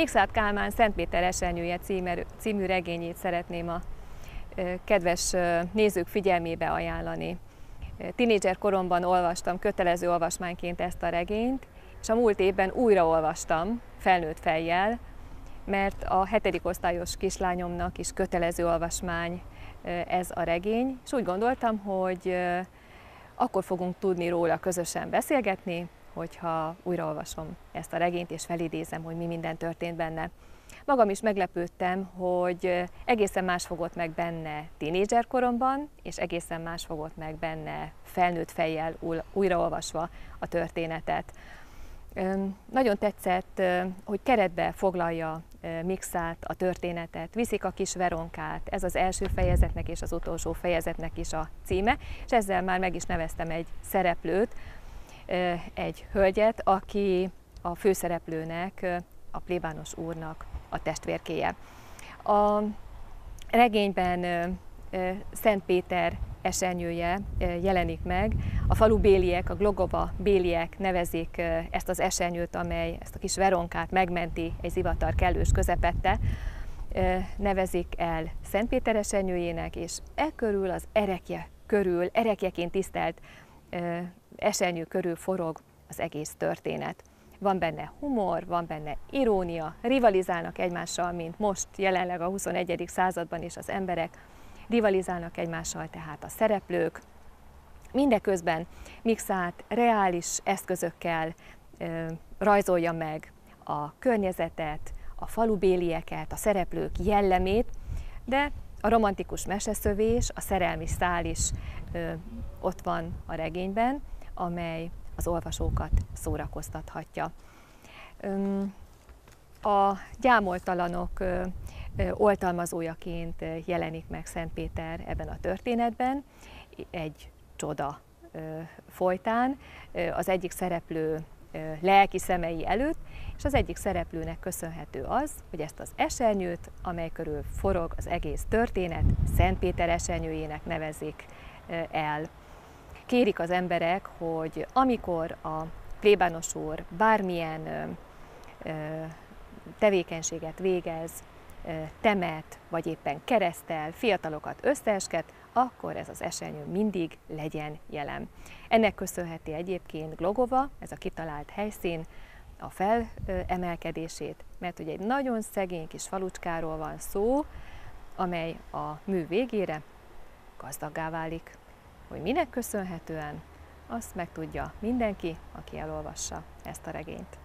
Mikszáth Kálmán Szentpéter esernyője című regényét szeretném a kedves nézők figyelmébe ajánlani. Tinédzser koromban olvastam kötelező olvasmányként ezt a regényt, és a múlt évben újra olvastam felnőtt fejjel, mert a 7. osztályos kislányomnak is kötelező olvasmány ez a regény, és úgy gondoltam, hogy akkor fogunk tudni róla közösen beszélgetni, hogyha újraolvasom ezt a regényt, és felidézem, hogy mi minden történt benne. Magam is meglepődtem, hogy egészen más fogott meg benne tínédzser koromban, és egészen más fogott meg benne felnőtt fejjel újraolvasva a történetet. Nagyon tetszett, hogy keretbe foglalja Mikszáth a történetet, Viszik a kis Veronkát, ez az első fejezetnek és az utolsó fejezetnek is a címe, és ezzel már meg is neveztem egy szereplőt, egy hölgyet, aki a főszereplőnek, a plébános úrnak a testvérkéje. A regényben Szent Péter esernyője jelenik meg. A falu béliek, a Glogova béliek nevezik ezt az esernyőt, amely ezt a kis Veronkát megmenti egy zivatar kellős közepette, nevezik el Szent Péter esernyőjének, és e körül az erekje körül, erekjeként tisztelt esernyő körül forog az egész történet. Van benne humor, van benne irónia, rivalizálnak egymással, mint most jelenleg a 21. században is az emberek, rivalizálnak egymással tehát a szereplők. Mindeközben Mikszáth reális eszközökkel rajzolja meg a környezetet, a falubélieket, a szereplők jellemét, de a romantikus meseszövés, a szerelmi szál is ott van a regényben, amely az olvasókat szórakoztathatja. A gyámoltalanok oltalmazójaként jelenik meg Szent Péter ebben a történetben, egy csoda folytán, az egyik szereplő lelki szemei előtt, és az egyik szereplőnek köszönhető az, hogy ezt az esernyőt, amely körül forog az egész történet, Szent Péter esernyőjének nevezik el. Kérik az emberek, hogy amikor a plébános úr bármilyen tevékenységet végez, temet, vagy éppen keresztel, fiatalokat összeesket, akkor ez az esernyő mindig legyen jelen. Ennek köszönheti egyébként Glogova, ez a kitalált helyszín, a felemelkedését, mert ugye egy nagyon szegény kis falucskáról van szó, amely a mű végére gazdaggá válik. Hogy minek köszönhetően, azt megtudja mindenki, aki elolvassa ezt a regényt.